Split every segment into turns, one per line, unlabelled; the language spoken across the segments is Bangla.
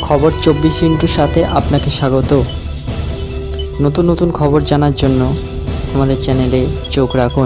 খবর 24 সাথে আপনাকে স্বাগত। নতুন নতুন খবর জানার জন্য আমাদের চ্যানেলে চোখ রাখুন।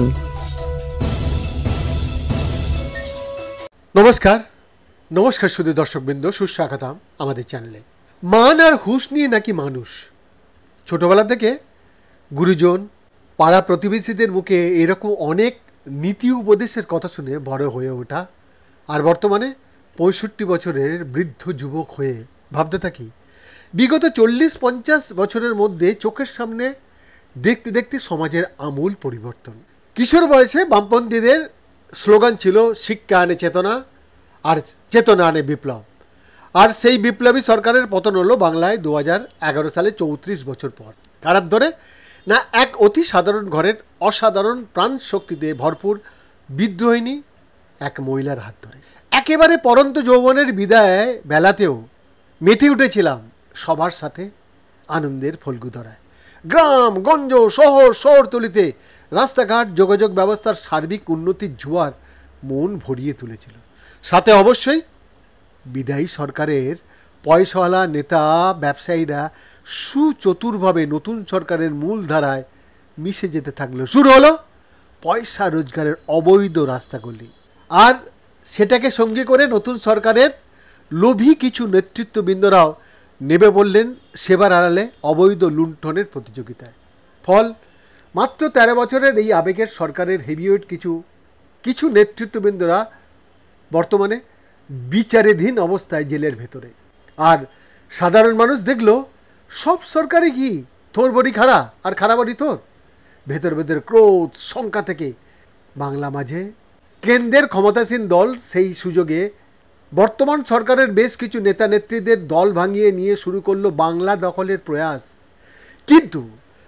নমস্কার শুধু দর্শকবৃন্দ, সুস্বাগতম আমাদের চ্যানেলে। মান আর হুঁশ নিয়ে নাকি মানুষ, ছোটবেলা থেকে গুরুজন, পাড়া প্রতিবেশীদের মুখে এরকম অনেক নীতি উপদেশের কথা শুনে বড় হয়ে ওঠা, আর বর্তমানে 65 বছরের বৃদ্ধ যুবক হয়ে ভাবতে থাকি বিগত 40-50 বছরের মধ্যে চোখের সামনে দেখতে দেখতে সমাজের আমূল পরিবর্তন। কিশোর বয়সে বামপন্থীদের স্লোগান ছিল শিক্ষা আনে চেতনা, আর চেতনা আনে বিপ্লব। আর সেই বিপ্লবী সরকারের পতন হলো বাংলায় 2011 সালে 34 বছর পর। কারার ধরে না এক অতি সাধারণ ঘরের অসাধারণ প্রাণ শক্তিতে ভরপুর বিদ্রোহিনী এক মহিলার হাত ধরে। একেবারে পরন্ত যৌবনের বিদায় বেলাতেও মেতে উঠেছিলাম সবার সাথে আনন্দের ফল্গুধরায়। গ্রাম গঞ্জ শহর শহরতলিতে রাস্তাঘাট যোগাযোগ ব্যবস্থার সার্বিক উন্নতির জোয়ার মন ভরিয়ে তুলেছিল। সাথে অবশ্যই বিদায়ী সরকারের পয়সাওয়ালা নেতা ব্যবসায়ীরা সুচতুরভাবে নতুন সরকারের মূল ধারায় মিশে যেতে থাকলো। শুরু হলো পয়সা রোজগারের অবৈধ রাস্তাগুলি, আর সেটাকে সঙ্গে করে নতুন সরকারের লোভী কিছু নেতৃত্ববৃন্দরাও নেমে বললেন সেবার আড়ালে অবৈধ লুণ্ঠনের প্রতিযোগিতায়। ফল, মাত্র 13 বছরের এই আবেগের সরকারের হেভিওয়েট কিছু নেতৃত্ববৃন্দরা বর্তমানে বিচারাধীন অবস্থায় জেলের ভেতরে। আর সাধারণ মানুষ দেখল সব সরকারই কি তোর বড়ি খাড়া আর খাড়া বড়ি তোর। ভেতর ভেতর ক্রোধ শঙ্কা থেকে বাংলা মাঝে কেন্দ্রের ক্ষমতাসীন দল সেই সুযোগে বর্তমান সরকারের বেশ কিছু নেতা নেত্রীদের দল ভাঙিয়ে নিয়ে শুরু করলো বাংলা দখলের প্রয়াস। কিন্তু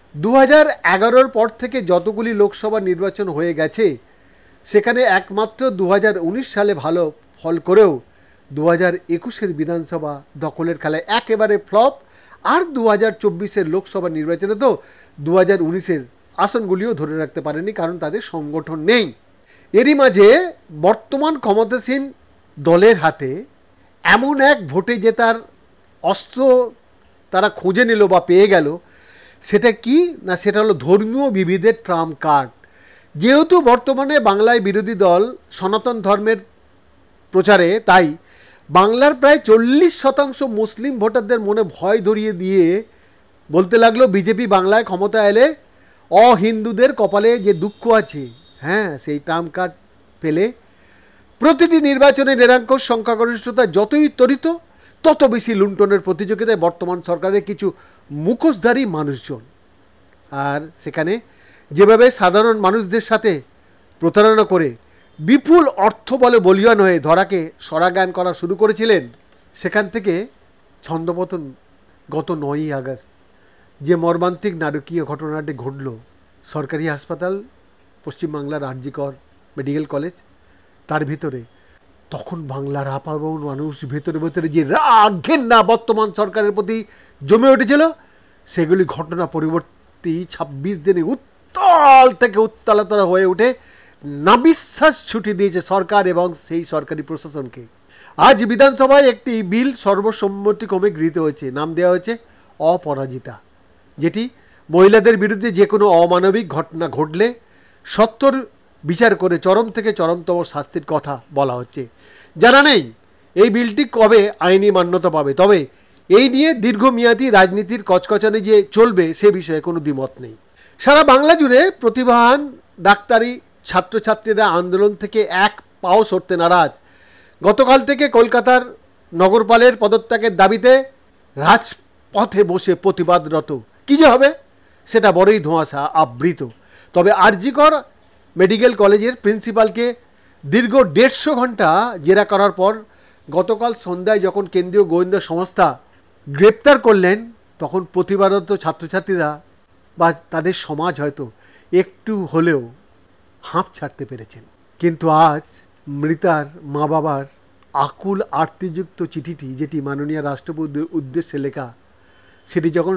2011 পর থেকে যতগুলি লোকসভা নির্বাচন হয়ে গেছে সেখানে একমাত্র 2019 সালে ভালো ফল করেও 2021 বিধানসভা দখলের খেলায় একেবারে ফ্লপ। আর 2024 লোকসভা নির্বাচনে তো 2019 আসনগুলিও ধরে রাখতে পারেনি, কারণ তাদের সংগঠন নেই। এরই মাঝে বর্তমান ক্ষমতাসীন দলের হাতে এমন এক ভোটে জেতার অস্ত্র তারা খুঁজে নিল বা পেয়ে গেল। সেটা কি না, সেটা হলো ধর্মীয় বিভেদের ট্রাম্প কার্ড। যেহেতু বর্তমানে বাংলায় বিরোধী দল সনাতন ধর্মের প্রচারে, তাই বাংলার প্রায় 40% মুসলিম ভোটারদের মনে ভয় ধরিয়ে দিয়ে বলতে লাগলো বিজেপি বাংলায় ক্ষমতা এলে অহিন্দুদের কপালে যে দুঃখ আছে, হ্যাঁ, সেই ট্রাম্প কার্ড পেলে প্রতিটি নির্বাচনে নিরঙ্কুশ সংখ্যাগরিষ্ঠতা যতই ত্বরিত তত বেশি লুণ্ঠনের প্রতিযোগিতায় বর্তমান সরকারের কিছু মুখোশধারী মানুষজন। আর সেখানে যেভাবে সাধারণ মানুষদের সাথে প্রতারণা করে বিপুল অর্থ বলে বলীয়ান হয়ে ধরাকে সরাজ্ঞান করা শুরু করেছিলেন, সেখান থেকে ছন্দপতন গত 9ই আগস্ট যে মর্মান্তিক নারকীয় ঘটনাটি ঘটল সরকারি হাসপাতাল পশ্চিমবাংলার আরজিকর মেডিকেল কলেজ, তার ভিতরে তখন বাংলার আপামর মানুষ ভেতরে ভেতরে যে রাগ ঘেন্না বর্তমান সরকারের প্রতি জমে উঠেছিল, সেগুলি ঘটনা পরিবর্তী 26 দিনে উত্তাল থেকে উত্তালতর হয়ে উঠে নাবিশ্বাস ছুটি দিয়েছে সরকার এবং সেই সরকারি প্রশাসনকে। আজ বিধানসভায় একটি বিল সর্বসম্মতিক্রমে গৃহীত হয়েছে, নাম দেওয়া হয়েছে অপরাজিতা, যেটি মহিলাদের বিরুদ্ধে যে কোনো অমানবিক ঘটনা ঘটলে সত্বর বিচার করে চরম থেকে চরমতম শাস্তির কথা বলা হচ্ছে। জানা নেই এই বিলটি কবে আইনি মান্যতা পাবে, তবে এই নিয়ে দীর্ঘমেয়াদী রাজনীতির কচকচানি যে চলবে সে বিষয়ে কোনো দ্বিমত নেই। সারা বাংলা জুড়ে প্রতিভাবান ডাক্তারি ছাত্রছাত্রীরা আন্দোলন থেকে এক পাও সরতে নারাজ। গতকাল থেকে কলকাতার নগরপালের পদত্যাগের দাবিতে রাজপথে বসে প্রতিবাদরত। কী যে হবে সেটা বড়ই ধোঁয়াশা আবৃত। তবে আরজিকর মেডিকেল কলেজের প্রিন্সিপালকে দীর্ঘ 150 ঘন্টা জেরা করার পর গতকাল সন্ধ্যায় যখন কেন্দ্রীয় গোয়েন্দা সংস্থা গ্রেপ্তার করলেন, তখন প্রতিবাদরত ছাত্রছাত্রীরা বা তাদের সমাজ হয়তো একটু হলেও হাঁপ ছাড়তে পেরেছেন। কিন্তু আজ মৃতার মা বাবার আকুল আর্তিযুক্ত চিঠিটি, যেটি মাননীয় রাষ্ট্রপতির উদ্দেশ্যে লেখা, সেটি যখন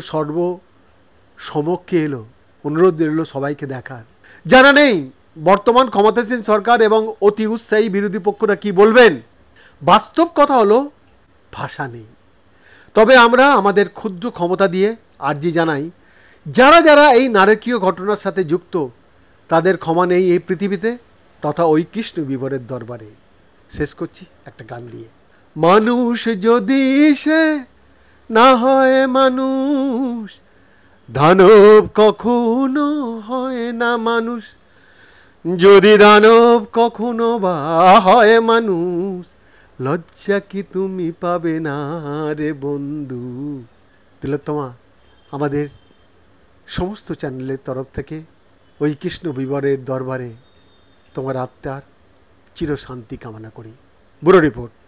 সর্বসমক্ষে এলো, অনুরোধ এলো সবাইকে দেখার। জানা নেই বর্তমান ক্ষমতাসীন সরকার এবং অতি উৎসাহী বিরোধী পক্ষরা কি বলবেন। বাস্তব কথা হলো ভাষা নেই। তবে আমরা আমাদের ক্ষুদ্র ক্ষমতা দিয়ে আর্জি জানাই, যারা যারা এই নারকীয় ঘটনার সাথে যুক্ত, তাদের ক্ষমা নেই এই পৃথিবীতে তথা ওই কৃষ্ণ বিবরের দরবারে। শেষ করছি একটা গান দিয়ে। মানুষ যদি সে না হয় মানুষ, দানব কখনো হয় না মানুষ। যদি দানব কখনো বা হয় মানুষ, লজ্জা কি তুমি পাবে না রে বন্ধু। তিলোত্তমা, আমাদের সমস্ত চ্যানেলের তরফ থেকে ওই কৃষ্ণ বিবরের দরবারে তোমার আত্মার চিরশান্তি কামনা করি। Bureau report.